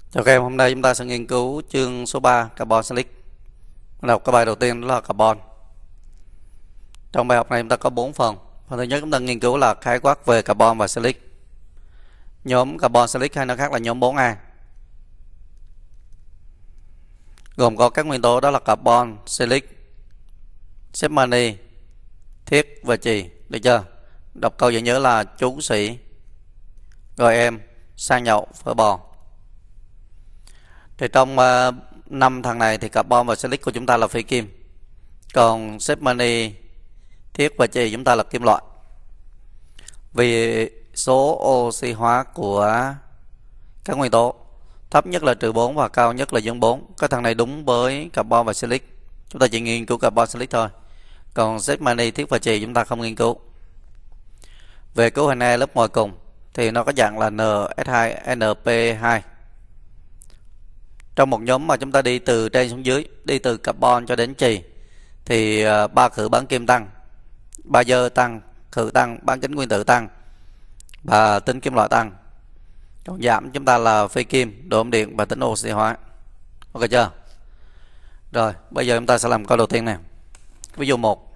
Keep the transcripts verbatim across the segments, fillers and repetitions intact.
Chào các em, hôm nay chúng ta sẽ nghiên cứu chương số ba Carbon Silic. Đọc cái bài đầu tiên đó là carbon. Trong bài học này chúng ta có bốn phần. Phần thứ nhất chúng ta nghiên cứu là khái quát về carbon và silic. Nhóm carbon silic hay nói khác là nhóm bốn A. Gồm có các nguyên tố đó là carbon, silic, sếp mani, thiết và chì. Được chưa? Đọc câu dễ nhớ là chú sĩ, rồi em, sang nhậu, phở bò. Thì trong uh, năm thằng này thì carbon và silic của chúng ta là phi kim, còn sếp mani, thiết và chì chúng ta là kim loại. Vì số oxy hóa của các nguyên tố thấp nhất là trừ bốn và cao nhất là dương bốn. Cái thằng này đúng với carbon và silic. Chúng ta chỉ nghiên cứu carbon silic thôi. Còn sếp mani, thiết và chì chúng ta không nghiên cứu. Về cấu hình E lớp ngoài cùng thì nó có dạng là en ét hai en pê hai. Trong một nhóm mà chúng ta đi từ trên xuống dưới, đi từ carbon cho đến chì, thì ba khử bán kim tăng, ba dơ tăng, khử tăng, bán kính nguyên tử tăng và tính kim loại tăng. Còn giảm chúng ta là phi kim, độ ẩm điện và tính oxy hóa. Ok chưa? Rồi, bây giờ chúng ta sẽ làm câu đầu tiên nè. Ví dụ một.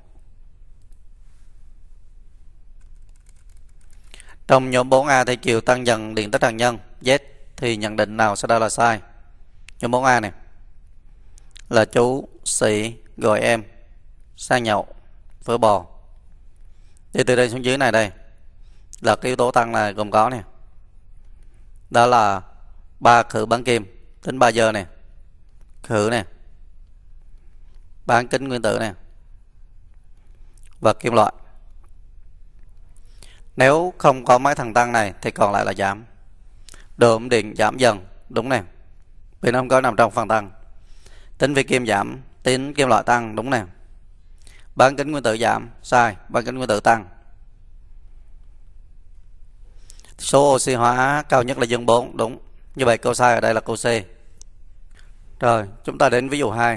Trong nhóm bốn A thì chiều tăng dần điện tích hạt nhân Z thì nhận định nào sau đây là sai? Nhóm bốn A này là chú, sĩ, gọi em, sang nhậu, phở bò. Đi từ đây xuống dưới này đây là cái yếu tố tăng này gồm có nè. Đó là ba khử bán kim, tính ba giờ nè, khử nè, bán kính nguyên tử nè và kim loại. Nếu không có mấy thằng tăng này thì còn lại là giảm. Độ ẩm điện giảm dần, đúng nè, vì nó không có nằm trong phần tăng. Tính phi kim giảm, tính kim loại tăng, đúng nè. Bán kính nguyên tử giảm, sai, bán kính nguyên tử tăng. Số oxy hóa cao nhất là dương bốn, đúng. Như vậy câu sai ở đây là câu C. Rồi, chúng ta đến ví dụ hai.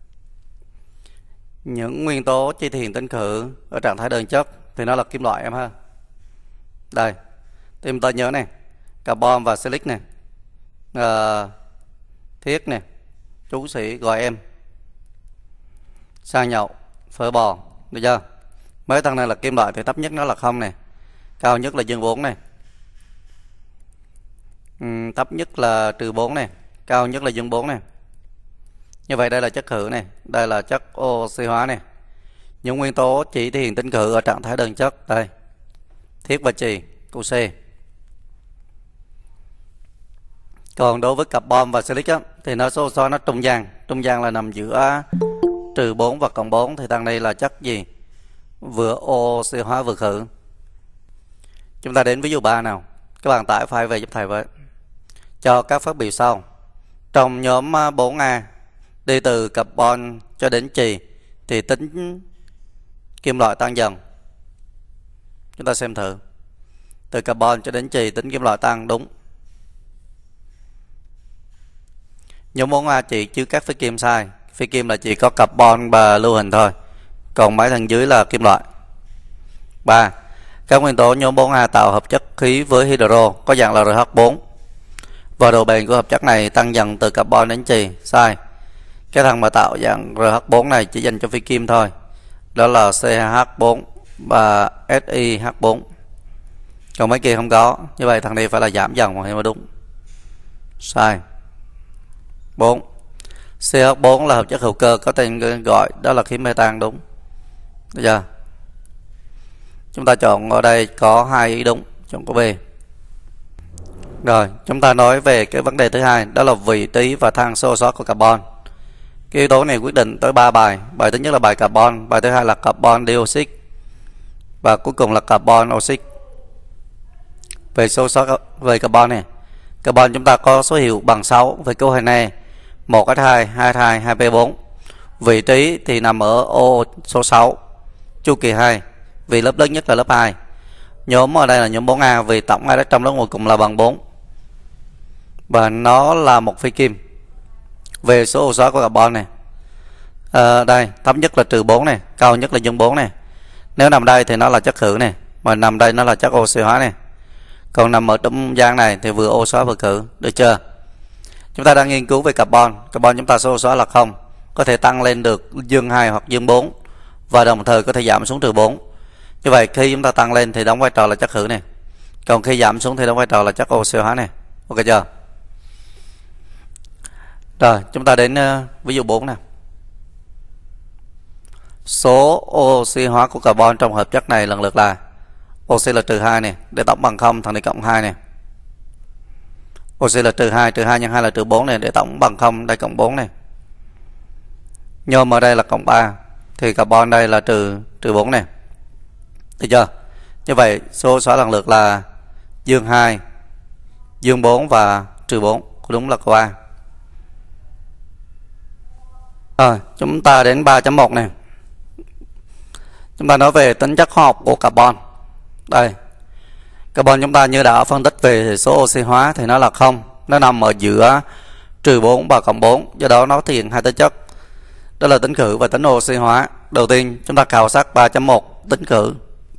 Những nguyên tố chi thể hiện tính khử ở trạng thái đơn chất thì nó là kim loại em ha. Đây, thì chúng ta nhớ này, carbon và silic này, à, thiết nè, chú sĩ, gọi em, sang nhậu, phở bò. Được chưa? Mấy thằng này là kim loại thì thấp nhất nó là không nè, cao nhất là dương bốn này, ừ, thấp nhất là trừ bốn này, cao nhất là dương bốn này. Như vậy đây là chất khử này, đây là chất oxy hóa này. Những nguyên tố chỉ thể hiện tính khử ở trạng thái đơn chất đây, thiết và chì, câu C. Còn đối với carbon và silic á, thì nó số so nó trung gian, trung gian là nằm giữa trừ bốn và cộng bốn. Thì thằng này là chất gì? Vừa oxy hóa vừa khử. Chúng ta đến ví dụ ba nào. Các bạn tải file về giúp thầy với. Cho các phát biểu sau. Trong nhóm bốn A đi từ carbon cho đến chì thì tính kim loại tăng dần. Chúng ta xem thử. Từ carbon cho đến chì tính kim loại tăng, đúng. Nhóm bốn A chỉ chứa các phi kim, sai. Phi kim là chỉ có carbon và lưu huỳnh thôi, còn mấy thằng dưới là kim loại. ba. Các nguyên tố nhóm bốn A tạo hợp chất khí với hydro có dạng là rờ hát bốn, và độ bền của hợp chất này tăng dần từ carbon đến chì, sai. Cái thằng mà tạo dạng rờ hát bốn này chỉ dành cho phi kim thôi, đó là xê hát bốn và ét i hát bốn, còn mấy kia không có. Như vậy thằng này phải là giảm dần mới đúng, sai. bốn. xê hát bốn là hợp chất hữu cơ có tên gọi đó là khí metan, đúng. Được chưa? Chúng ta chọn ở đây có hai ý đúng, chọn có B. Rồi, chúng ta nói về cái vấn đề thứ hai, đó là vị trí và thang số sót của carbon. Cái yếu tố này quyết định tới ba bài. Bài thứ nhất là bài carbon, bài thứ hai là carbon dioxide, và cuối cùng là carbon oxide. Về số sót về carbon này, carbon chúng ta có số hiệu bằng sáu về cấu hình này, một ét hai, hai ét hai, hai pê bốn. Vị trí thì nằm ở ô số sáu, chu kỳ hai, vì lớp lớn nhất là lớp hai. Nhóm ở đây là nhóm bốn A vì tổng A trong lớp ngoài cùng là bằng bốn, và nó là một phi kim. Về số oxy hóa của carbon này, à, đây thấp nhất là trừ bốn này, cao nhất là dương bốn này. Nếu nằm đây thì nó là chất khử này, mà nằm đây nó là chất oxy hóa này. Còn nằm ở trung gian này thì vừa oxy hóa vừa khử. Được chưa? Chúng ta đang nghiên cứu về carbon. Carbon chúng ta số xóa là không, có thể tăng lên được dương hai hoặc dương bốn, và đồng thời có thể giảm xuống trừ bốn. Như vậy khi chúng ta tăng lên thì đóng vai trò là chất khử này, còn khi giảm xuống thì đóng vai trò là chất oxy hóa này. Ok chưa? Rồi chúng ta đến uh, ví dụ bốn nè. Số oxy hóa của carbon trong hợp chất này lần lượt là oxy là trừ hai này, để tổng bằng không, thằng này cộng hai này. Oxy là trừ hai, trừ hai nhân hai là trừ bốn này, để tổng bằng không, đây cộng bốn này. Nhôm ở đây là cộng ba, thì carbon đây là trừ trừ bốn này. Được chưa? Như vậy số xóa lần lượt là dương hai, dương bốn và trừ bốn. Đúng là câu A. Rồi, chúng ta đến ba chấm một này. Chúng ta nói về tính chất hóa học của carbon. Đây. Carbon chúng ta như đã phân tích về số oxy hóa thì nó là không, nó nằm ở giữa trừ bốn và cộng bốn, do đó nó thể hiện hai tính chất. Đó là tính khử và tính oxy hóa. Đầu tiên chúng ta khảo sát ba chấm một tính khử.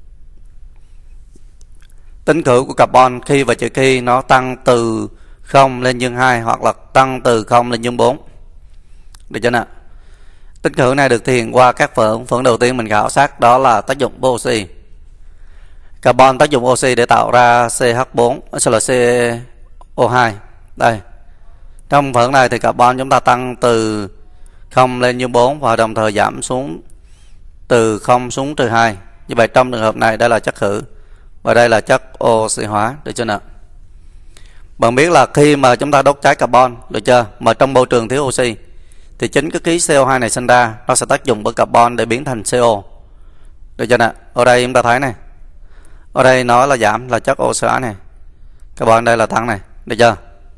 Tính khử của carbon khi và trừ khi nó tăng từ không lên dương hai hoặc là tăng từ không lên dương bốn. Được chưa nào? Tính khử này được thể hiện qua các phưởng. Phưởng đầu tiên mình khảo sát đó là tác dụng của oxy. Carbon tác dụng oxy để tạo ra xê hát bốn, sẽ là xê o hai. Đây. Trong phưởng này thì carbon chúng ta tăng từ không lên dương bốn và đồng thời giảm xuống từ không xuống trừ hai. Như vậy trong trường hợp này đây là chất khử và đây là chất oxy hóa. Được chưa nào? Bạn biết là khi mà chúng ta đốt cháy carbon, được chưa? Mà trong môi trường thiếu oxy thì chính cái khí xê o hai này sinh ra, nó sẽ tác dụng với carbon để biến thành xê o. Được chưa nào? Ở đây chúng ta thấy này. Ở đây nó là giảm là chất oxy hóa này. Carbon đây là tăng này. Được chưa?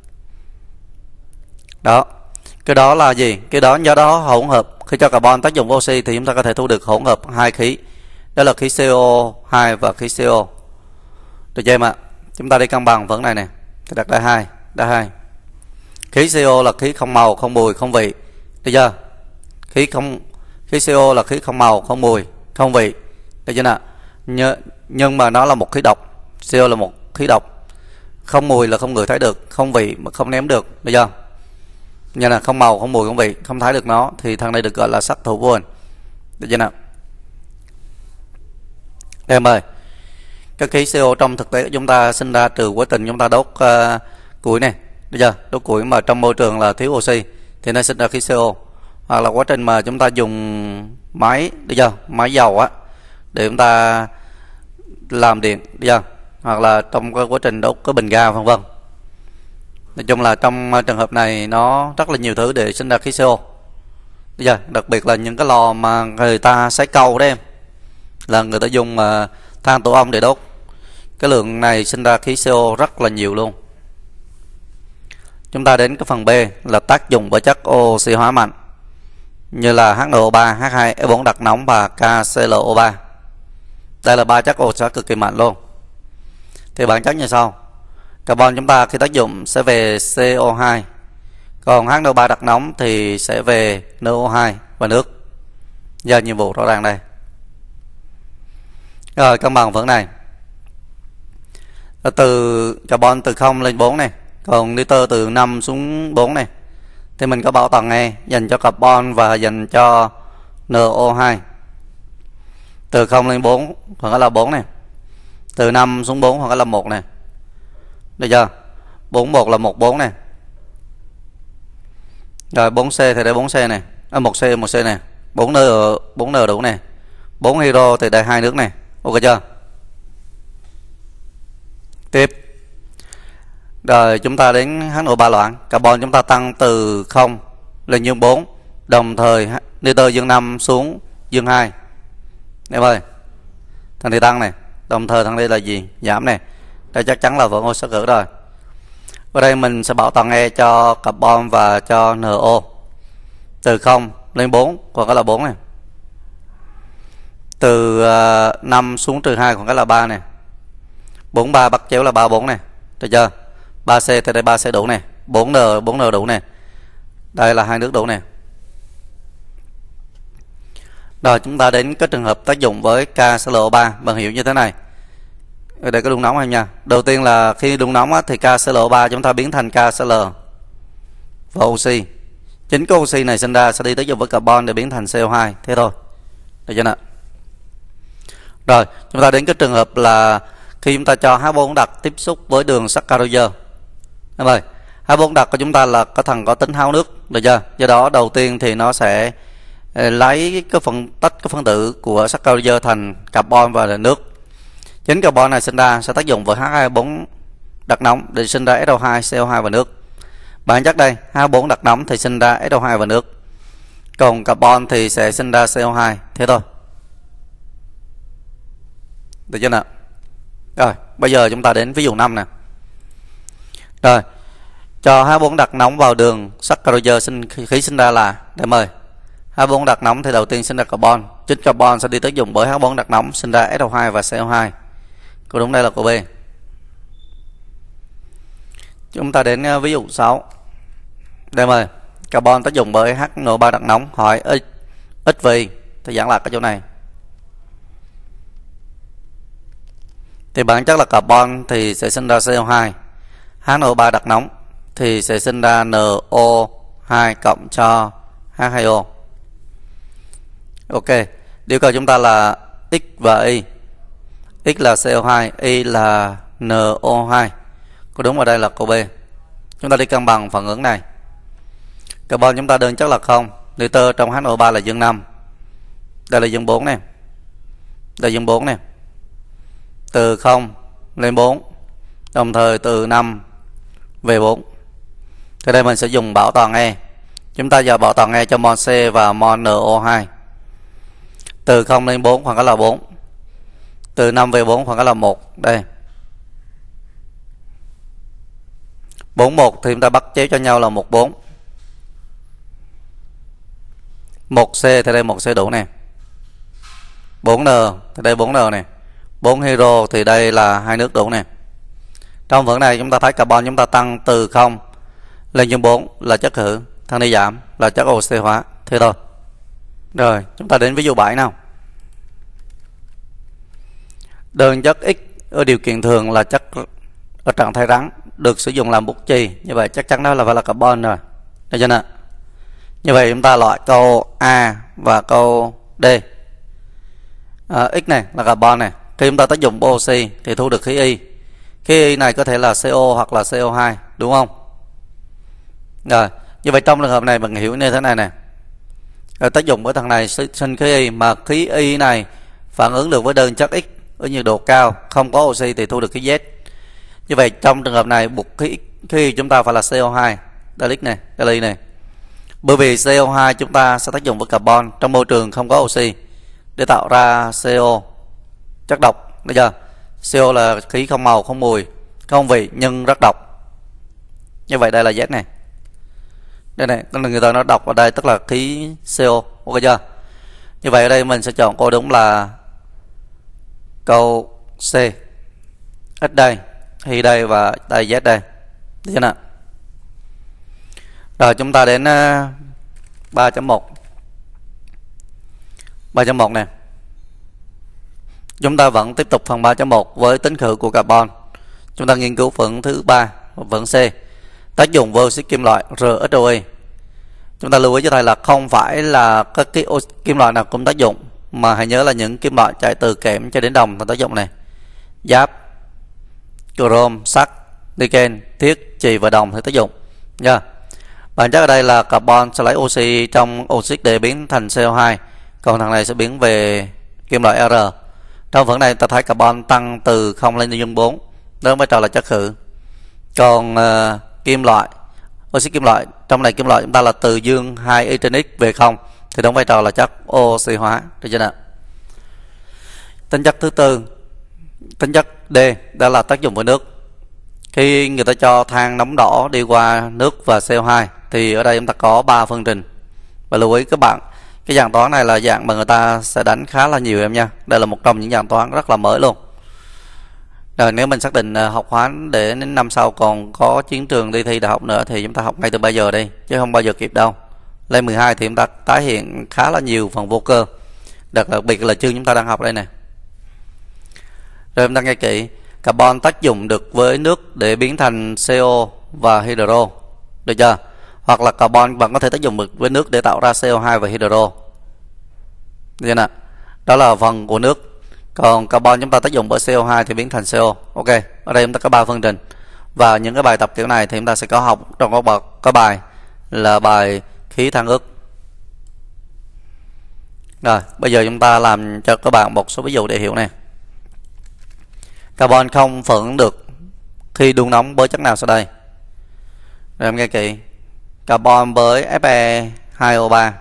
Đó. Cái đó là gì? Cái đó do đó hỗn hợp. Khi cho carbon tác dụng với oxy thì chúng ta có thể thu được hỗn hợp hai khí. Đó là khí xê o hai và khí xê o. Được chưa em ạ? Chúng ta đi cân bằng vẫn này nè. Thì đặt đa hai, đa hai. Khí xê o là khí không màu, không mùi, không vị. Được chưa? Khí không khí xê o là khí không màu, không mùi, không vị. Được chưa nào? Nh nhưng mà nó là một khí độc. xê o là một khí độc. Không mùi là không ngửi thấy được, không vị mà không nếm được. Được chưa? Như là không màu, không mùi, không vị, không thấy được nó thì thằng này được gọi là sát thủ vô hình. Được chưa nào? Đây em ơi. Cái khí xê o trong thực tế chúng ta sinh ra từ quá trình chúng ta đốt uh, củi này. Được chưa? Đốt củi mà trong môi trường là thiếu oxy thì nó sinh ra khí xê o. Hoặc là quá trình mà chúng ta dùng máy, được chưa? Máy dầu á để chúng ta làm điện, được chưa? Hoặc là trong cái quá trình đốt cái bình ga vân vân. Nói chung là trong trường hợp này nó rất là nhiều thứ để sinh ra khí xê o. Được chưa? Đặc biệt là những cái lò mà người ta sấy câu đấy em, là người ta dùng mà than tổ ong để đốt. Cái lượng này sinh ra khí xê o rất là nhiều luôn. Chúng ta đến cái phần B là tác dụng với chất oxy hóa mạnh như là hát en o ba, hát hai ét bốn đặc nóng và ca xê lờ o ba. Đây là ba chất oxy hóa cực kỳ mạnh luôn. Thì bản chất như sau. Carbon chúng ta khi tác dụng sẽ về xê o hai, còn hát en o ba đặc nóng thì sẽ về en o hai và nước. Giờ nhiệm vụ rõ ràng đây. Rồi cân bằng vẫn này. Từ carbon từ không lên bốn này, còn nitơ từ năm xuống bốn này. Thì mình có bảo toàn E dành cho carbon và dành cho en o hai. Từ không lên bốn hoặc là bốn này. Từ năm xuống bốn hoặc là một này. Được chưa? bốn một là một bốn này. Rồi bốn xê thì đây bốn xê này. À, một xê một xê này. bốn N bốn N đủ này. bốn hydro thì đây hai nước này. Ok chưa? Tiếp. Rồi chúng ta đến hát en o ba loãng. Carbon chúng ta tăng từ không lên dương bốn, đồng thời nitơ dương năm xuống dương hai. Em ơi. Thằng này tăng này, đồng thời thằng đây là gì? Giảm này. Đây chắc chắn là vẫn oxy khử rồi. Ở đây mình sẽ bảo toàn E cho carbon và cho en o. Từ không lên bốn còn cái là bốn này. Từ uh, năm xuống trừ hai còn cái là ba này. bốn ba bắt chéo là ba bốn này. Được chưa? ba xê thì đây ba xê đủ này. bốn N bốn N đủ này. Đây là hai nước đủ này. Rồi chúng ta đến cái trường hợp tác dụng với ca xê lờ o ba. Bạn hiểu như thế này. Ở đây có đun nóng em nha. Đầu tiên là khi đun nóng á, thì ca xê lờ o ba chúng ta biến thành ca xê lờ. và oxy. Chính cái oxy này sinh ra sẽ đi tác dụng với carbon để biến thành xê o hai. Thế thôi. Được chưa nào? Rồi, chúng ta đến cái trường hợp là khi chúng ta cho H bốn đặc tiếp xúc với đường saccharose. Em ơi, H bốn đặc của chúng ta là có thằng có tính hao nước, được chưa? Do đó đầu tiên thì nó sẽ lấy cái phần tách cái phân tử của saccharose thành carbon và là nước. Chính carbon này sinh ra sẽ tác dụng với H hai bốn đặc nóng để sinh ra S O hai, C O hai và nước. Bản chất đây, H bốn đặc nóng thì sinh ra S O hai và nước. Còn carbon thì sẽ sinh ra C O hai. Thế thôi. Được chưa nào? Rồi, bây giờ chúng ta đến ví dụ năm nè. Rồi, cho H bốn đặc nóng vào đường saccharose sinh khí sinh ra là để mời. H bốn đặc nóng thì đầu tiên sinh ra carbon. Chính carbon sẽ đi tác dụng với H bốn đặc nóng sinh ra S O hai và C O hai. Câu đúng đây là câu B. Chúng ta đến ví dụ sáu. Đây mời. Carbon tác dụng với H N O ba đặc nóng, hỏi x, x vì thì giảng lạc cái chỗ này. Thì bản chất là carbon thì sẽ sinh ra C O hai. H N O ba đặc nóng thì sẽ sinh ra N O hai cộng cho H hai O. Ok, yêu cầu chúng ta là X và Y. X là C O hai, Y là N O hai. Có đúng ở đây là câu B. Chúng ta đi cân bằng phản ứng này. Carbon chúng ta đơn chất là không. Nitơ trong H N O ba là dương năm. Đây là dương bốn nè. Đây là dương bốn nè. Từ không lên bốn. Đồng thời từ năm về bốn. Thì đây mình sẽ dùng bảo toàn E. Chúng ta giờ bảo toàn E cho mol C và mol N O hai. Từ không lên bốn khoảng cách là bốn. Từ năm về bốn khoảng cách là một. Đây. bốn một thì chúng ta bắt chéo cho nhau là một bốn. một C thì đây một C đủ nè. bốn N thì đây bốn N nè. bốn hydro thì đây là hai nước đủ nè. Trong phần này chúng ta thấy carbon chúng ta tăng từ không lên dương bốn là chất khử, thang đi giảm là chất oxy hóa. Thế thôi. Rồi, chúng ta đến ví dụ bảy nào. Đơn chất X ở điều kiện thường là chất ở trạng thái rắn được sử dụng làm bút chì, như vậy chắc chắn đó là phải là carbon rồi. Được chưa nào? Như vậy chúng ta loại câu A và câu D. À, X này là carbon này. Khi chúng ta tác dụng oxy thì thu được khí Y. Khí Y này có thể là C O hoặc là C O hai, đúng không? Rồi, như vậy trong trường hợp này mình hiểu như thế này nè. Rồi tác dụng với thằng này sinh khí Y, mà khí Y này phản ứng được với đơn chất X ở nhiệt độ cao, không có oxy thì thu được khí Z. Như vậy trong trường hợp này buộc khí khí chúng ta phải là C O hai, đây là X này, đây là Y này. Bởi vì C O hai chúng ta sẽ tác dụng với carbon trong môi trường không có oxy để tạo ra C O, chất độc. Bây giờ C O là khí không màu, không mùi, không vị nhưng rất độc. Như vậy đây là Z này. Đây này, tức là người ta nói độc ở đây tức là khí C O. Ok chưa? Như vậy ở đây mình sẽ chọn câu đúng là câu C. X đây, Y đây và đây Z đây. Được chưa nào? Rồi chúng ta đến ba chấm một. ba chấm một nè. Chúng ta vẫn tiếp tục phần ba chấm một với tính khử của carbon. Chúng ta nghiên cứu phần thứ ba, phần C. Tác dụng với oxit kim loại R H O I. Chúng ta lưu ý cho thầy là không phải là các cái kim loại nào cũng tác dụng, mà hãy nhớ là những kim loại chạy từ kẽm cho đến đồng là tác dụng này. Giáp, chrome, sắt, niken, thiết, chì và đồng thì tác dụng nha. Yeah. Bản chất ở đây là carbon sẽ lấy oxy trong oxit để biến thành C O hai, còn thằng này sẽ biến về kim loại R. Trong phần này ta thấy carbon tăng từ không lên dương bốn, đó vai trò là chất khử. Còn uh, kim loại, oxit kim loại, trong này kim loại chúng ta là từ dương hai y trên x về không thì đóng vai trò là chất oxy hóa. Được chưa nào? Tính chất thứ tư, tính chất D, đó là tác dụng với nước. Khi người ta cho than nóng đỏ đi qua nước và C O hai thì ở đây chúng ta có ba phương trình. Và lưu ý các bạn, cái dạng toán này là dạng mà người ta sẽ đánh khá là nhiều em nha. Đây là một trong những dạng toán rất là mới luôn. Rồi nếu mình xác định học hóa để đến năm sau còn có chiến trường đi thi đại học nữa thì chúng ta học ngay từ bây giờ đi, chứ không bao giờ kịp đâu. Lên mười hai thì chúng ta tái hiện khá là nhiều phần vô cơ, đặc biệt là chương chúng ta đang học đây nè. Rồi chúng ta nghe kỹ, carbon tác dụng được với nước để biến thành C O và hydro, được chưa? hoặc là carbon vẫn có thể tác dụng với nước để tạo ra xê o hai và hydro. Vậy nè, đó là phần của nước. Còn carbon chúng ta tác dụng với xê o hai thì biến thành xê o. Ok, ở đây chúng ta có ba phương trình. Và những cái bài tập kiểu này thì chúng ta sẽ có học trong có bậc có bài là bài khí than ức. Rồi, bây giờ chúng ta làm cho các bạn một số ví dụ để hiểu nè. Carbon không phản ứng được khi đun nóng với chất nào sau đây? Rồi em nghe kỹ. Carbon với Fe hai O ba.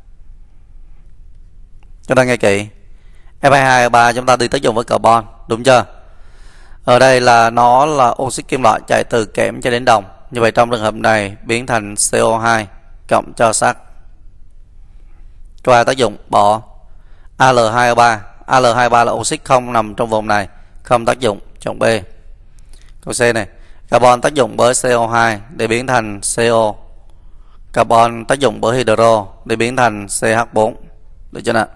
Chúng ta nghe kỹ. Fe hai O ba chúng ta đi tác dụng với carbon, đúng chưa? Ở đây là nó là oxit kim loại chạy từ kẽm cho đến đồng. Như vậy trong trường hợp này biến thành xê o hai cộng cho sắt. Qua tác dụng bỏ A L hai O ba. A L hai O ba là oxit không nằm trong vùng này, không tác dụng, chọn B. Câu C này, carbon tác dụng với xê o hai để biến thành CO. Carbon tác dụng với hydro để biến thành xê hát bốn. Được chưa nào?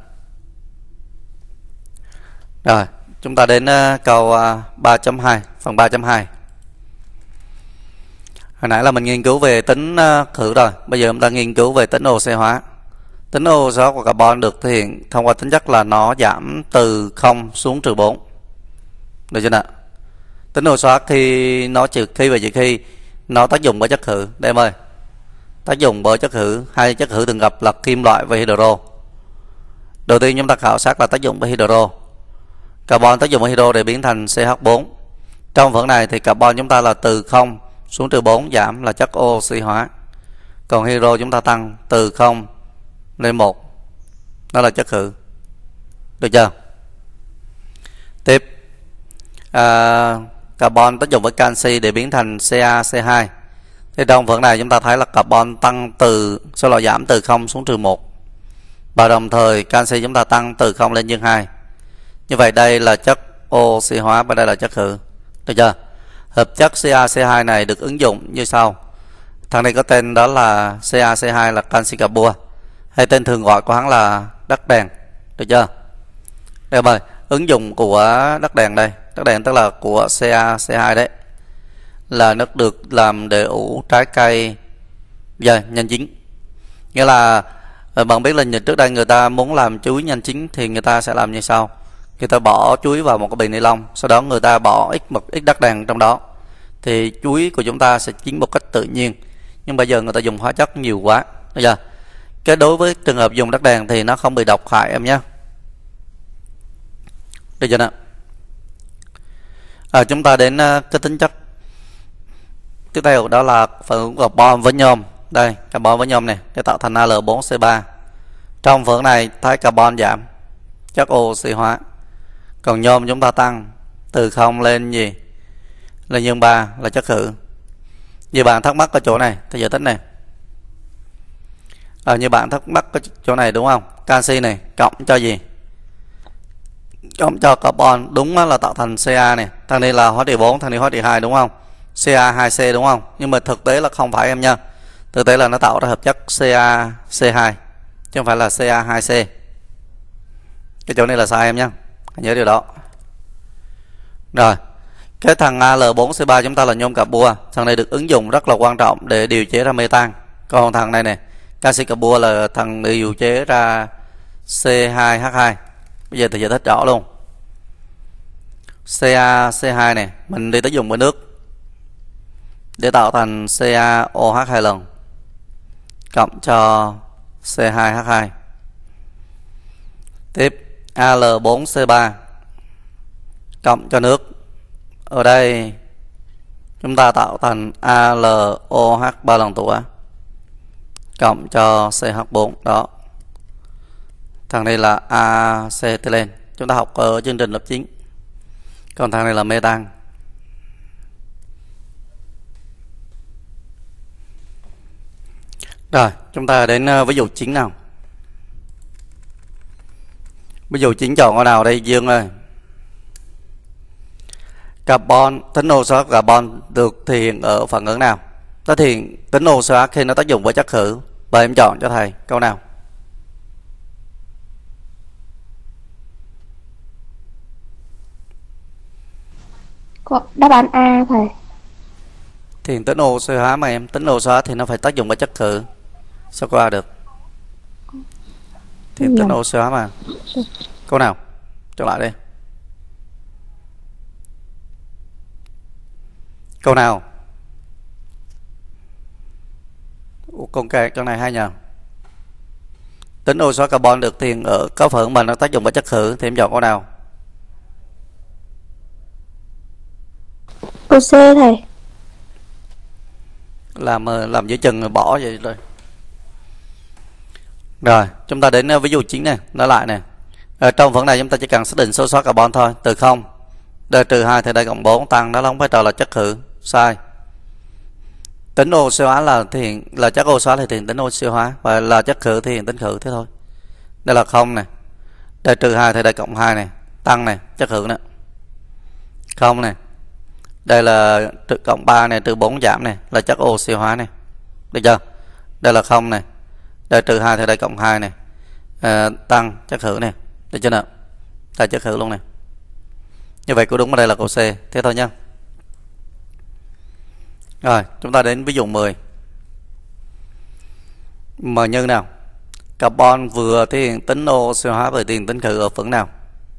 Rồi, chúng ta đến uh, câu uh, ba chấm hai, phần ba chấm hai. Hồi nãy là mình nghiên cứu về tính uh, khử rồi, bây giờ chúng ta nghiên cứu về tính oxy hóa. Tính oxy hóa của carbon được thể hiện thông qua tính chất là nó giảm từ không xuống trừ bốn. Được chưa nào? Tính oxy hóa khi nó trừ khi và trừ khi nó tác dụng với chất khử. Đây em ơi, tác dụng với chất khử, hai chất khử thường gặp là kim loại và hydro. Đầu tiên chúng ta khảo sát là tác dụng với hydro. Carbon tác dụng với hydro để biến thành xê hát bốn. Trong phần này thì carbon chúng ta là từ không xuống trừ bốn, giảm là chất oxy hóa. Còn hydro chúng ta tăng từ không lên một, đó là chất khử. Được chưa? Tiếp, à, carbon tác dụng với canxi để biến thành xê a xê hai. Thì trong phần này chúng ta thấy là carbon tăng từ số loại giảm từ không xuống trừ một. Và đồng thời canxi chúng ta tăng từ không lên nhân hai. Như vậy đây là chất oxy hóa và đây là chất khử. Được chưa? Hợp chất xê a xê hai này được ứng dụng như sau. Thằng này có tên đó là xê a xê hai là canxi carbua, hay tên thường gọi của hắn là đất đèn. Được chưa? Đây mời, ứng dụng của đất đèn đây. Đất đèn tức là của xê a xê hai đấy, là nó được làm để ủ trái cây giờ nhanh chín. Nghĩa là bạn biết là trước đây người ta muốn làm chuối nhanh chín thì người ta sẽ làm như sau. Người ta bỏ chuối vào một cái bì ni lông, sau đó người ta bỏ ít mực ít đất đèn trong đó, thì chuối của chúng ta sẽ chín một cách tự nhiên. Nhưng bây giờ người ta dùng hóa chất nhiều quá. Bây giờ cái đối với trường hợp dùng đất đèn thì nó không bị độc hại em nhé. Được chưa nào? À, chúng ta đến uh, cái tính chất tiếp theo, đó là phản ứng carbon với nhôm. Đây, carbon với nhôm này để tạo thành A L bốn C ba. Trong phản ứng này thấy carbon giảm, chất oxy hóa. Còn nhôm chúng ta tăng từ không lên gì? Lên nhân ba là chất khử. Như bạn thắc mắc ở chỗ này thì giải thích này. À, như bạn thắc mắc ở chỗ này đúng không? Canxi này cộng cho gì? Cộng cho carbon, đúng là tạo thành Ca này. Thằng này là hóa trị bốn, thằng này hóa trị hai đúng không? Ca hai C đúng không? Nhưng mà thực tế là không phải em nha. Thực tế là nó tạo ra hợp chất Ca C hai chứ không phải là Ca hai C. Cái chỗ này là sai em nhé, nhớ điều đó. Rồi, cái thằng A L bốn C ba chúng ta là nhôm carbua. Thằng này được ứng dụng rất là quan trọng để điều chế ra metan. Còn thằng này nè, canxi carbua là thằng điều chế ra C hai H hai. Bây giờ thì giải thích rõ luôn. Ca C hai này mình đi tới dùng với nước để tạo thành CaOH hai lần cộng cho C hai H hai. Tiếp A L bốn C ba cộng cho nước. Ở đây chúng ta tạo thành AlOH ba lần tủa cộng cho C H bốn. Đó, thằng này là acetylene, chúng ta học ở chương trình lớp chín. Còn thằng này là metan. Rồi, chúng ta đến ví dụ chính nào. Ví dụ chính chọn ở nào đây Dương ơi? Carbon, tính oxy hóa carbon được thể hiện ở phản ứng nào? Nó thể hiện tính oxy hóa khi nó tác dụng với chất khử. Và em chọn cho thầy câu nào? Đáp án A thầy. Thì tính oxy hóa mà em, tính oxy hóa thì nó phải tác dụng với chất khử. Sao qua được? Thì tính oxy hóa mà. Câu nào? Trở lại đây. Câu nào? Ủa, con cái chỗ này hay nhờ. Tính oxy hóa carbon được thiền ở có phận mà nó tác dụng với chất khử thì em chọn câu nào? Câu C thầy. Làm làm giữa chừng rồi bỏ vậy rồi. Rồi, chúng ta đến ví dụ chính này, nói lại nè. Ở trong phần này chúng ta chỉ cần xác định số xóa carbon thôi, từ không D trừ hai thì D cộng bốn tăng, nó không phải trò là chất khử, sai. Tính oxy hóa là thể hiện là chất oxy hóa thì thể hiện tính oxy hóa, và là chất khử thì hiện tính khử, thế thôi. Đây là không này. D trừ hai thì D cộng hai này, tăng này, chất khử nè. Không này. Đây là trừ cộng ba này, trừ bốn giảm này, là chất oxy hóa này. Được chưa? Đây là không này. Đây trừ hai thì đây cộng hai này, à, tăng chất khử này. Được chưa nào? Là chất khử luôn này. Như vậy câu đúng ở đây là câu C. Thế thôi nha. Rồi chúng ta đến ví dụ mười. M như nào? Carbon vừa thể hiện tính oxy hóa vừa thể hiện tính khử ở phận nào?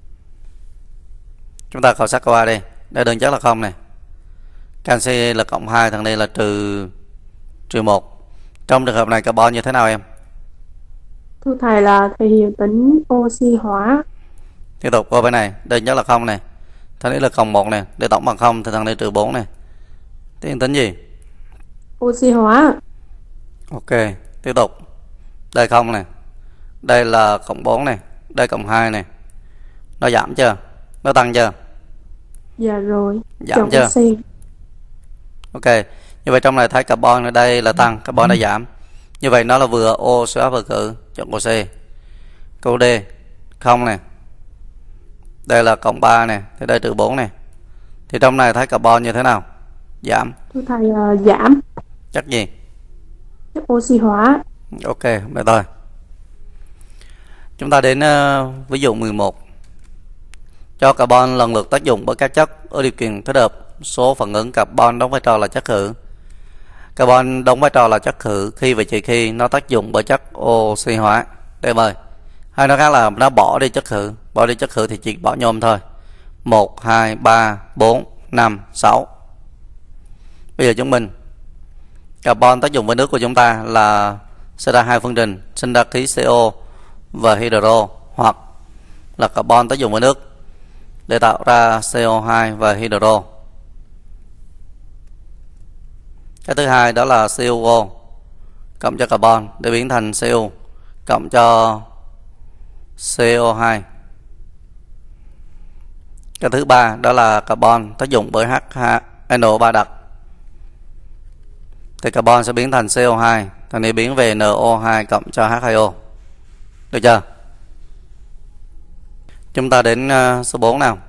Chúng ta khảo sát câu A đây. Đây đơn chất là không này, canxi là cộng hai, thằng này là trừ trừ một. Trong trường hợp này carbon như thế nào em? Thưa thầy là thể hiện tính oxy hóa. Tiếp tục qua bên này, đơn nhất là không này, thằng này là cộng một này, để tổng bằng không thì thằng này trừ bốn này. Thế tính gì? Oxy hóa. Ok, tiếp tục. Đây không này, đây là cộng bốn này, đây cộng hai này. Nó giảm chưa? Nó tăng chưa? Dạ rồi. Giảm Chọn chưa? oxy. Ok, như vậy trong này thấy carbon ở đây là tăng, carbon đã giảm. Như vậy nó là vừa oxy hóa vừa khử, chọn câu C. Câu D, không này, đây là cộng ba này, thì đây trừ bốn này. Thì trong này thấy carbon như thế nào? Giảm. Thưa thầy uh, giảm. Chắc gì? Chất oxy hóa. Ok, vậy thôi. Chúng ta đến uh, ví dụ mười một. Cho carbon lần lượt tác dụng với các chất ở điều kiện thích hợp, số phản ứng carbon đóng vai trò là chất khử. Carbon đóng vai trò là chất khử khi và chỉ khi nó tác dụng với chất oxy hóa. Đây mời. Hay nói khác là nó bỏ đi chất khử. Bỏ đi chất khử thì chỉ bỏ nhôm thôi. một, hai, ba, bốn, năm, sáu. Bây giờ chứng minh carbon tác dụng với nước của chúng ta là xảy ra hai phương trình, sinh ra khí CO và hydro, hoặc là carbon tác dụng với nước để tạo ra C O hai và hydro. Cái thứ hai đó là C U O cộng cho carbon để biến thành Cu cộng cho C O hai. Cái thứ ba đó là carbon tác dụng với H N O ba đặc thì carbon sẽ biến thành C O hai, thằng này biến về N O hai cộng cho H hai O. Được chưa? Chúng ta đến số bốn nào.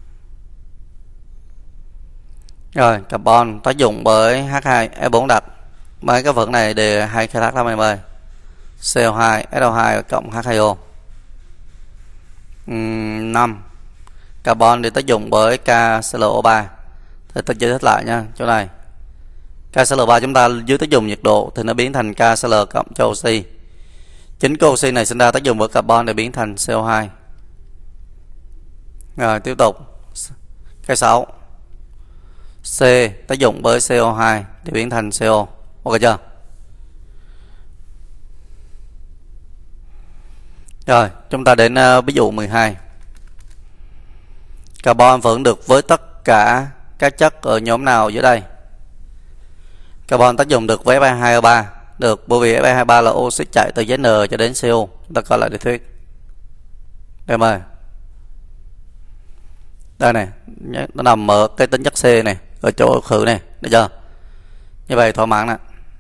Rồi, carbon tác dụng với H hai S bốn đặc. Mấy cái vật này đều hay khai thác lắm em ơi. C O hai, S O hai cộng H hai O. uhm, năm. Carbon đi tác dụng với K C l O ba. Thì tôi giải thích lại nha, chỗ này. K C l O ba chúng ta dưới tác dụng nhiệt độ thì nó biến thành K C l cộng cho oxy. Chính cái oxy này sinh ra tác dụng với carbon để biến thành C O hai. Rồi tiếp tục. Cái sáu. C tác dụng với C O hai để biến thành C O. Ok chưa? Rồi, chúng ta đến uh, ví dụ mười hai. Carbon phản ứng được với tất cả các chất ở nhóm nào dưới đây? Carbon tác dụng được với F hai O ba, được, bởi vì F hai O ba là oxit chạy từ giấy N cho đến C O. Chúng ta coi lại lý thuyết. Đây mời. Đây này, nó nằm ở cái tính chất C này, ở chỗ khử này, được chưa? Như vậy thỏa mãn nè.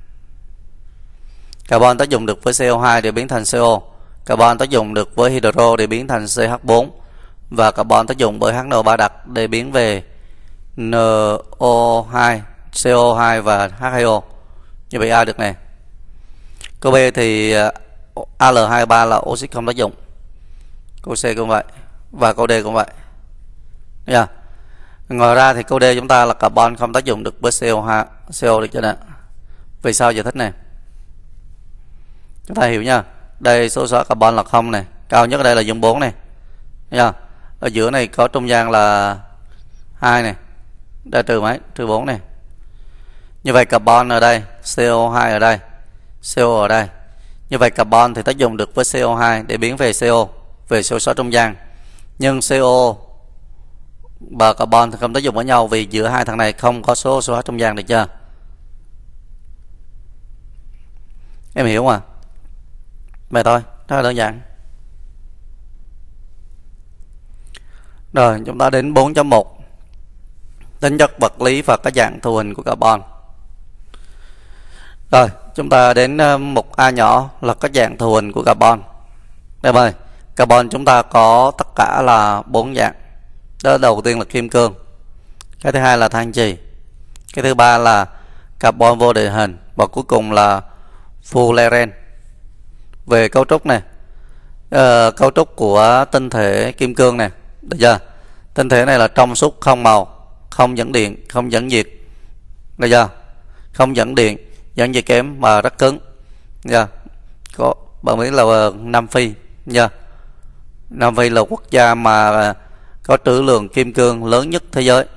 Carbon tác dụng được với C O hai để biến thành C O, carbon tác dụng được với hydro để biến thành C H bốn, và carbon tác dụng với H N O ba đặc để biến về N O hai, C O hai và H hai O. Như vậy A được này. Câu B thì A L hai O ba là oxit không tác dụng. Câu C cũng vậy, và câu D cũng vậy. Yeah. Ngoài ra thì câu D chúng ta là carbon không tác dụng được với C O hai, xê o được chưa nè? Vì sao giải thích này? Chúng ta hiểu nha. Đây số xóa carbon là không này, cao nhất ở đây là dương bốn này. Nha. Ở giữa này có trung gian là hai này. Đây trừ mấy? Trừ bốn này. Như vậy carbon ở đây, xê o hai ở đây, xê o ở đây. Như vậy carbon thì tác dụng được với xê o hai để biến về xê o, về số xóa trung gian. Nhưng xê o và carbon thì không tác dụng với nhau vì giữa hai thằng này không có số xóa trung gian, được chưa? Em hiểu mà. Vậy thôi, rất là đơn giản. Rồi, chúng ta đến bốn chấm một. Tính chất vật lý và các dạng thù hình của carbon. Rồi, chúng ta đến mục A nhỏ là các dạng thù hình của carbon. Đây ơi, carbon chúng ta có tất cả là bốn dạng. Đó, đầu tiên là kim cương. Cái thứ hai là than trì. Cái thứ ba là carbon vô định hình. Và cuối cùng là fullerene. Về cấu trúc này, uh, cấu trúc của tinh thể kim cương này, được chưa? Tinh thể này là trong suốt, không màu, không dẫn điện, không dẫn nhiệt, được chưa? Không dẫn điện, dẫn nhiệt kém mà rất cứng, được chưa? Có bạn biết là Nam Phi, được chưa? Nam Phi là quốc gia mà có trữ lượng kim cương lớn nhất thế giới.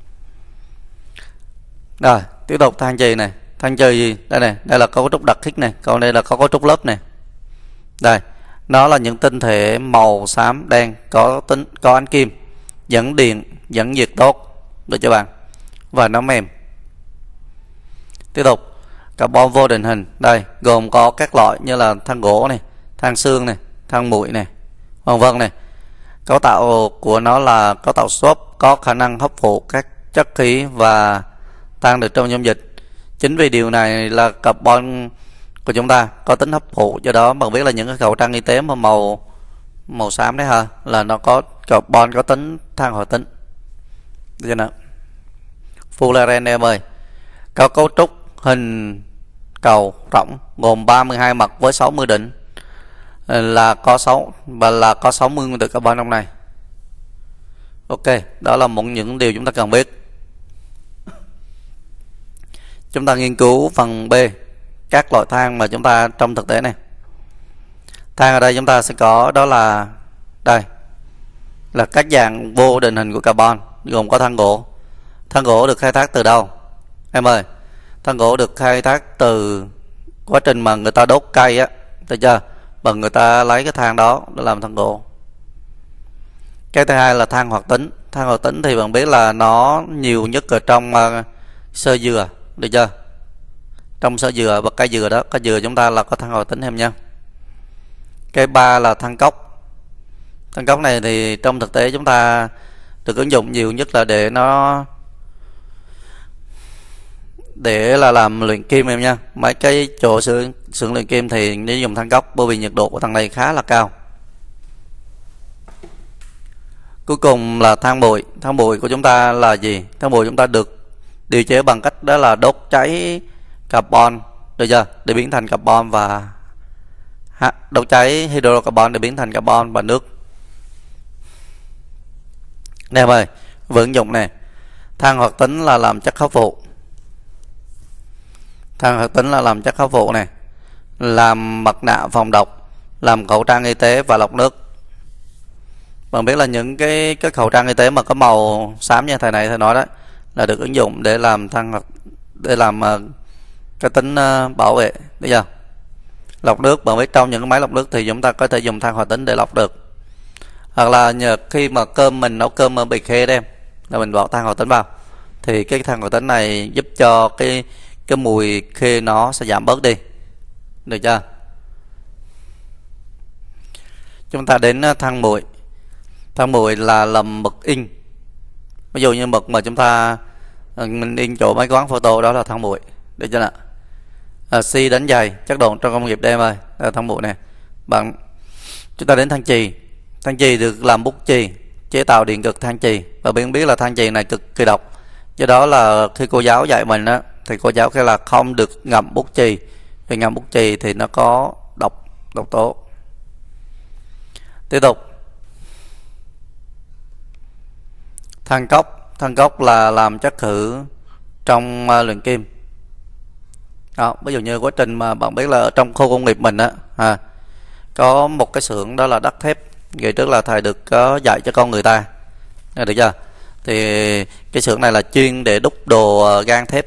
Rồi tiếp tục than trì này. Than trì gì? Đây này, đây là cấu trúc đặc khích này, còn đây là có cấu trúc lớp này. Đây, nó là những tinh thể màu xám đen có tính có ánh kim, dẫn điện, dẫn nhiệt tốt, được chưa bạn? Và nó mềm. Tiếp tục, carbon vô định hình. Đây, gồm có các loại như là than gỗ này, than xương này, than muội này, vân vân này. Cấu tạo của nó là cấu tạo xốp, có khả năng hấp thụ các chất khí và tan được trong dung dịch. Chính vì điều này là carbon của chúng ta có tính hấp thụ, do đó bạn biết là những cái khẩu trang y tế mà màu màu xám đấy ha, là nó có carbon có tính than hoạt tính. Được chưa nào? Fullerene em ơi, có cấu trúc hình cầu rỗng gồm ba mươi hai mặt với sáu mươi đỉnh, là có sáu và là có sáu mươi nguyên tử carbon trong này. Ok, đó là một những điều chúng ta cần biết. Chúng ta nghiên cứu phần B, các loại than mà chúng ta trong thực tế này. Than ở đây chúng ta sẽ có đó là đây là các dạng vô định hình của carbon, gồm có than gỗ. Than gỗ được khai thác từ đâu? Em ơi, than gỗ được khai thác từ quá trình mà người ta đốt cây á, được chưa? Và người ta lấy cái than đó để làm than gỗ. Cái thứ hai là than hoạt tính. Than hoạt tính thì bạn biết là nó nhiều nhất ở trong uh, sơ dừa, được chưa? Trong sơ dừa và cây dừa đó, cây dừa chúng ta là có than hoạt tính em nha. Cái ba là than cốc. Than cốc này thì trong thực tế chúng ta được ứng dụng nhiều nhất là để nó để là làm luyện kim em nha. Mấy cái chỗ xưởng xưởng luyện kim thì nếu dùng than cốc, bởi vì nhiệt độ của thằng này khá là cao. Cuối cùng là than bụi. Than bụi của chúng ta là gì? Than bụi chúng ta được điều chế bằng cách đó là đốt cháy carbon, được chưa? Để biến thành carbon và đốt cháy hydrocarbon để biến thành carbon và nước. Nè em ơi, vận dụng này. Than hoạt tính là làm chất hấp phụ. Than hoạt tính là làm chất hấp phụ này, làm mặt nạ phòng độc, làm khẩu trang y tế và lọc nước. Bạn biết là những cái cái khẩu trang y tế mà có màu xám như thầy này thầy nói đó là được ứng dụng để làm than hoạt để làm uh, cái tính uh, bảo vệ, được chưa? Lọc nước, bạn biết trong những cái máy lọc nước thì chúng ta có thể dùng than hoạt tính để lọc được. Hoặc là nhờ khi mà cơm mình nấu cơm mà bị khê đem là mình bỏ than hoạt tính vào thì cái than hoạt tính này giúp cho cái cái mùi khê nó sẽ giảm bớt đi, được chưa? Chúng ta đến than muội. Than muội là làm mực in. Ví dụ như mực mà chúng ta mình in chỗ mấy quán photo đó là than muội, được chưa nào? À, xi đánh giày, chất độn trong công nghiệp đây em ơi, là than muội này. Bạn chúng ta đến than chì. Than chì được làm bút chì, chế tạo điện cực than chì, và bạn biết là than chì này cực kỳ độc. Do đó là khi cô giáo dạy mình á thì cô giáo kêu là không được ngậm bút chì, vì ngậm bút chì thì nó có độc độc tố. Tiếp tục, than cốc. Than cốc là làm chất khử trong uh, luyện kim, Đó, ví dụ như quá trình mà bạn biết là ở trong khu công nghiệp mình á, à, có một cái xưởng đó là đất thép. Ngày trước là thầy được có dạy cho con người ta, được chưa? Thì cái xưởng này là chuyên để đúc đồ gang thép.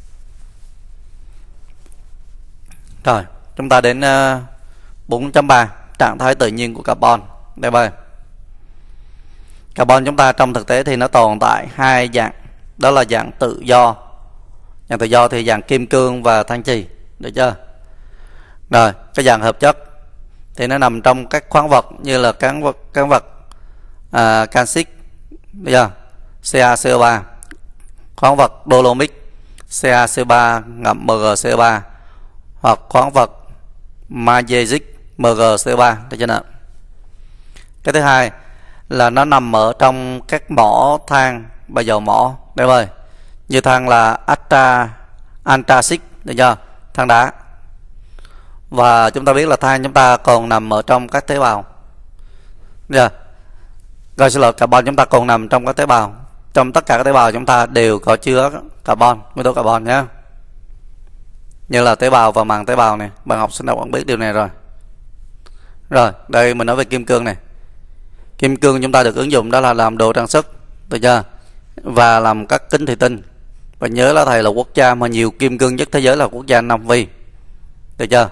Rồi chúng ta đến bốn chấm ba, trạng thái tự nhiên của carbon. Đây đây, carbon chúng ta trong thực tế thì nó tồn tại hai dạng, đó là dạng tự do. Dạng tự do thì dạng kim cương và than chì, được chưa? Rồi cái dạng hợp chất thì nó nằm trong các khoáng vật như là các vật các vật à, canxit, được chưa? CaCO3, khoáng vật dolomic, CaCO3 ngậm MgCO3, hoặc khoáng vật magnesic MgCO3, được chưa nào? Cái thứ hai là nó nằm ở trong các mỏ than và dầu mỏ. Đây ơi, như than là Atra, Antraxit, được chưa? Than đá. Và chúng ta biết là than chúng ta còn nằm ở trong các tế bào. Được chưa? Rồi xin lỗi, carbon chúng ta còn nằm trong các tế bào. Trong tất cả các tế bào chúng ta đều có chứa carbon, nguyên tố carbon nhé. Như là tế bào và màng tế bào này, bạn học sinh học bạn biết điều này rồi. Rồi, đây mình nói về kim cương này. Kim cương chúng ta được ứng dụng đó là làm đồ trang sức, được chưa? Và làm các kính thủy tinh. Và nhớ là thầy là quốc gia mà nhiều kim cương nhất thế giới là quốc gia Nam Phi, được chưa?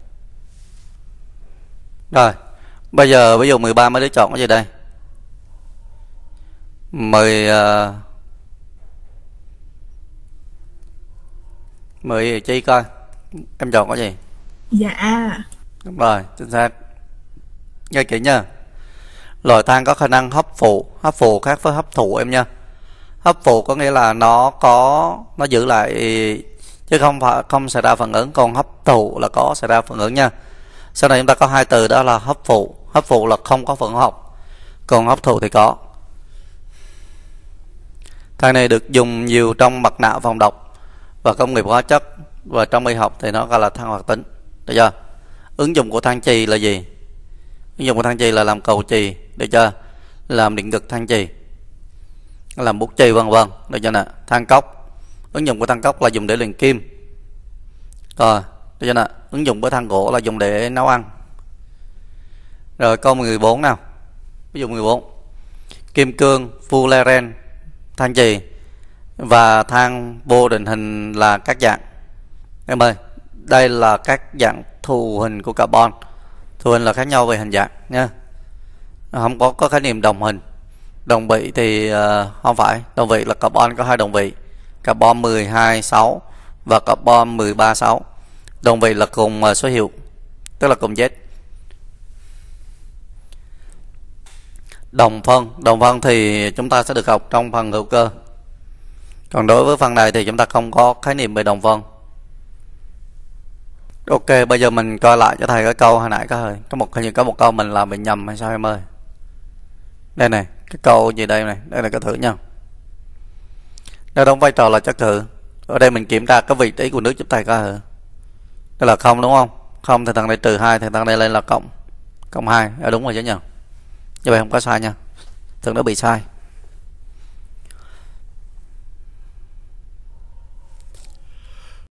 Rồi, bây giờ ví dụ mười ba mấy đứa chọn cái gì đây? mười uh, mười chi coi em chọn cái gì? Dạ. Đúng rồi, chính xác. Nghe kỹ nha. Loại than có khả năng hấp phụ. Hấp phụ khác với hấp thụ em nha. Hấp phụ có nghĩa là nó có nó giữ lại chứ không phải không xảy ra phản ứng, còn hấp thụ là có xảy ra phản ứng nha. Sau này chúng ta có hai từ đó là hấp phụ. Hấp phụ là không có phản học, còn hấp thụ thì có. Than này được dùng nhiều trong mặt nạ phòng độc và công nghiệp hóa chất, và trong y học thì nó gọi là than hoạt tính, được chưa? Ứng dụng của than chì là gì? Ứng dụng của than chì là làm cầu chì, được chưa? Làm điện cực than chì, làm bút chì vân vân, được chưa nè? Than cốc, ứng dụng của than cốc là dùng để luyện kim. Rồi, được chưa nè? Ứng dụng của than gỗ là dùng để nấu ăn. Rồi câu mười bốn nào. Ví dụ mười bốn. Kim cương, fullerene, than chì và than vô định hình là các dạng. Em ơi, đây là các dạng thù hình của carbon. Thù hình là khác nhau về hình dạng nha. Không có có khái niệm đồng hình. Đồng vị thì uh, không phải. Đồng vị là carbon có hai đồng vị, carbon mười hai sáu và carbon mười ba sáu. Đồng vị là cùng uh, số hiệu, tức là cùng Z. Đồng phân, đồng phân thì chúng ta sẽ được học trong phần hữu cơ. Còn đối với phần này thì chúng ta không có khái niệm về đồng phân. Ok, bây giờ mình coi lại cho thầy cái câu hồi nãy có hơi có một hình như có một câu mình làm bị nhầm hay sao em ơi. Đây này, cái câu gì đây này, đây là cái thử nha. Nó đóng vai trò là chất thử. Ở đây mình kiểm tra cái vị trí của nước giúp thầy coi hả? Đây là không đúng không? Không thì thằng này trừ hai thì thằng này lên là cộng. Cộng hai, à, đúng rồi chứ nhỉ. Như vậy không có sai nha. Thường nó bị sai.